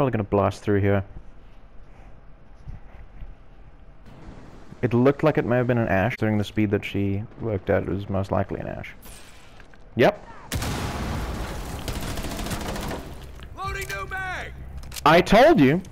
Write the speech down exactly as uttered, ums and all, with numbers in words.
probably gonna blast through here. It looked like it may have been an Ash. During the speed that she worked at, it was most likely an Ash. Yep. Loading new mag. I told you!